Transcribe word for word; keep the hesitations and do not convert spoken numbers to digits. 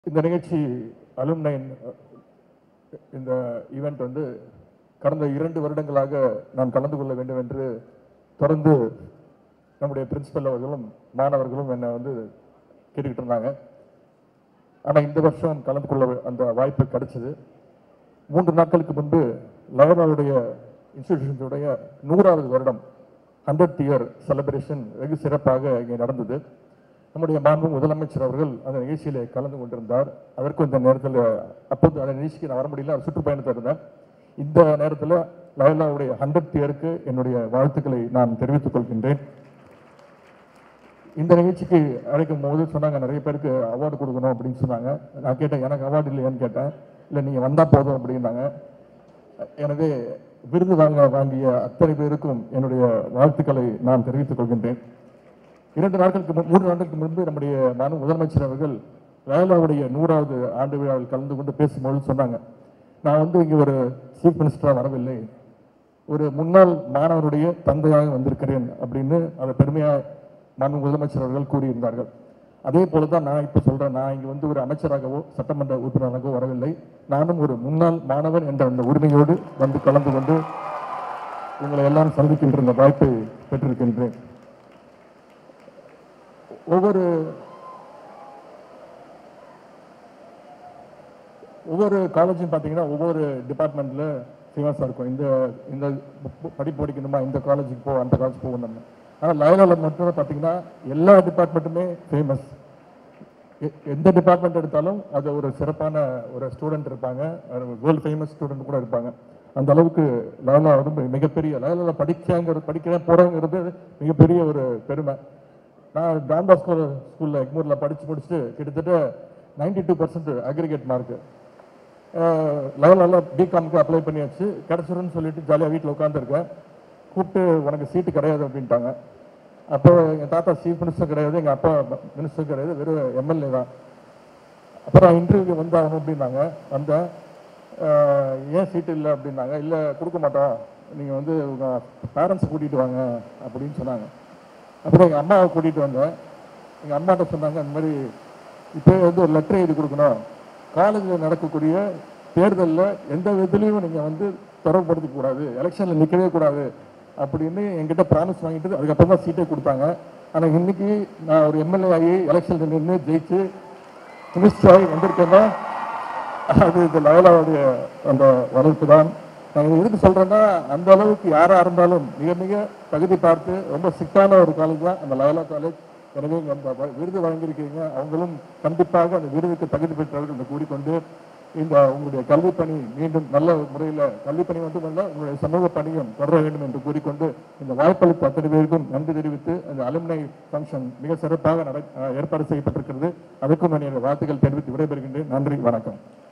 இந்த நிகழ்ச்சி அலுமினை இந்த ஈவெண்ட் வந்து கடந்த இரண்டு வருடங்களாக நான் கலந்து கொள்ள வேண்டும் என்று தொடர்ந்து நம்முடைய பிரின்சிபல் அவர்களும் மாணவர்களும் என்னை வந்து கேட்டுக்கிட்டு இருந்தாங்க. ஆனால் இந்த வருஷம் கலந்து கொள்ள அந்த வாய்ப்பு கிடைச்சது. மூன்று நாட்களுக்கு முன்பு லயோலாவுடைய இன்ஸ்டிடியூஷனுடைய நூறாவது வருடம் ஹண்ட்ரட் இயர் செலிப்ரேஷன் வெகு சிறப்பாக இங்கே நடந்தது. நம்முடைய மாண்பு முதலமைச்சர் அவர்கள் அந்த நிகழ்ச்சியில் கலந்து கொண்டிருந்தார். அதற்கும் இந்த நேரத்தில் அப்போது அந்த நிகழ்ச்சிக்கு நான் வர முடியல, அவர் சுற்றுப்பயணத்தில் இருந்தேன். இந்த நேரத்தில் லயோலாவுடைய ஹண்ட்ரட் இயருக்கு என்னுடைய வாழ்த்துக்களை நான் தெரிவித்துக் கொள்கின்றேன். இந்த நிகழ்ச்சிக்கு அழைக்கும் போது சொன்னாங்க நிறைய பேருக்கு அவார்டு கொடுக்கணும் அப்படின்னு சொன்னாங்க. நான் கேட்டேன், எனக்கு அவார்டு இல்லையான்னு கேட்டேன். இல்லை நீங்கள் வந்தால் போதும் அப்படின்னாங்க. எனவே விருது வாங்க வாங்கிய அத்தனை பேருக்கும் என்னுடைய வாழ்த்துக்களை நான் தெரிவித்துக் கொள்கின்றேன். இரண்டு நாட்களுக்கு மூன்று நாட்களுக்கு முன்பு நம்முடைய மாநில முதலமைச்சர் அவர்கள் லயோலாவுடைய நூறாவது ஆண்டு விழாவில் கலந்து கொண்டு பேசும்போது சொன்னாங்க, நான் வந்து இங்கே ஒரு சீஃப் மினிஸ்டராக வரவில்லை, ஒரு முன்னாள் மாணவருடைய தந்தையாக வந்திருக்கிறேன் அப்படின்னு அதை பெருமையாக மாண்பு முதலமைச்சர் அவர்கள் கூறியிருந்தார்கள். அதே போல தான் நான் இப்போ சொல்கிறேன், நான் இங்கே வந்து ஒரு அமைச்சராகவோ சட்டமன்ற உறுப்பினராகவோ வரவில்லை, நானும் ஒரு முன்னாள் மாணவன் என்ற அந்த உரிமையோடு வந்து கலந்து கொண்டு உங்களை எல்லாம் சந்திக்கின்ற இந்த வாய்ப்பை பெற்றிருக்கின்றேன். ஒவ்வொரு ஒவ்வொரு காலேஜும் பார்த்தீங்கன்னா ஒவ்வொரு டிபார்ட்மெண்ட்டில் ஃபேமஸாக இருக்கும். இந்த இந்த படிப்பு படிக்கணுமா, இந்த காலேஜுக்கு போ, அந்த காலேஜ் போகணும். ஆனால் லயோலாவில் மட்டும் பார்த்தீங்கன்னா எல்லா டிபார்ட்மெண்ட்டுமே ஃபேமஸ். எந்த டிபார்ட்மெண்ட் எடுத்தாலும் அது ஒரு சிறப்பான ஒரு ஸ்டூடெண்ட் இருப்பாங்க, வேர்ல்டு ஃபேமஸ் ஸ்டூடெண்ட் கூட இருப்பாங்க. அந்த அளவுக்கு லயோலா வந்து மிகப்பெரிய லயோலாவில் படிக்காங்கிறது படிக்க போகிறோங்கிறது மிகப்பெரிய ஒரு பெருமை. நான் டான் பாஸ்கோ ஸ்கூலில் எக்மூரில் படித்து முடிச்சுட்டு கிட்டத்தட்ட ninety two percent aggregate mark லெவலில் பிகாமுக்கு அப்ளை பண்ணியாச்சு, கிடச்சிருன்னு சொல்லிட்டு ஜாலியாக வீட்டில் உட்காந்துருக்கேன். கூப்பிட்டு உனக்கு சீட்டு கிடையாது அப்படின்ட்டாங்க. அப்போ எங்கள் தாத்தா சீஃப் மினிஸ்டர் கிடையாது, எங்கள் அப்பா மினிஸ்டர் கிடையாது, வெறும் எம்எல்ஏ தான். அப்புறம் இன்டர்வியூ வந்தாகணும் அப்படின்னாங்க. வந்தேன், ஏன் சீட்டு இல்லை அப்படின்னாங்க. இல்லை கொடுக்க மாட்டோம், நீங்கள் வந்து உங்கள் பேரண்ட்ஸ் கூட்டிகிட்டு வாங்க அப்படின்னு சொன்னாங்க. அப்புறம் எங்கள் அம்மாவை கூட்டிகிட்டு வந்தேன். எங்கள் அம்மாட்ட சொன்னாங்க, இந்த மாதிரி இப்போ வந்து ஒரு லெட்டர் எழுதி கொடுக்கணும், காலேஜில் நடக்கக்கூடிய தேர்தலில் எந்த விதத்துலையும் நீங்கள் வந்து தொடர்புபடுத்திக்க கூடாது, எலெக்ஷனில் நிற்கவே கூடாது அப்படின்னு என்கிட்ட ப்ராமிஸ் வாங்கிட்டு அதுக்கப்புறம் தான் சீட்டே கொடுத்தாங்க. ஆனால் இன்னைக்கு நான் ஒரு எம்எல்ஏ ஆகி எலெக்ஷனில் நின்று ஜெயிச்சு மினிஸ்டர் ஆகி வந்திருக்கேன்னா அது இந்த லயோலாவுடைய அந்த வளர்ப்பு தான். நான் எதுக்கு சொல்கிறேன்னா, அந்த அளவுக்கு யாராக இருந்தாலும் மிக மிக தகுதி பார்த்து ரொம்ப சிக்கான ஒரு காலேஜ் தான் அந்த லயோலா காலேஜ். எனவே அந்த விருது வழங்கியிருக்கீங்க, அவங்களும் கண்டிப்பாக அந்த விருதுக்கு தகுதி பெற்றவர்கள் என்று கூறிக்கொண்டு இந்த உங்களுடைய கல்வி பணி மீண்டும் நல்ல முறையில் கல்வி பணி மட்டுமல்ல உங்களுடைய சமூக பணியும் தொடர வேண்டும் என்று கூறிக்கொண்டு இந்த வாய்ப்பளித்த அத்தனை பேருக்கும் நன்றி தெரிவித்து அந்த அலுமினை ஃபங்க்ஷன் மிக சிறப்பாக நட ஏற்பாடு செய்யப்பட்டிருக்கிறது. அதுக்கும் என்னுடைய வாழ்த்துக்கள் தெரிவித்து விடைபெறுகின்றேன். நன்றி, வணக்கம்.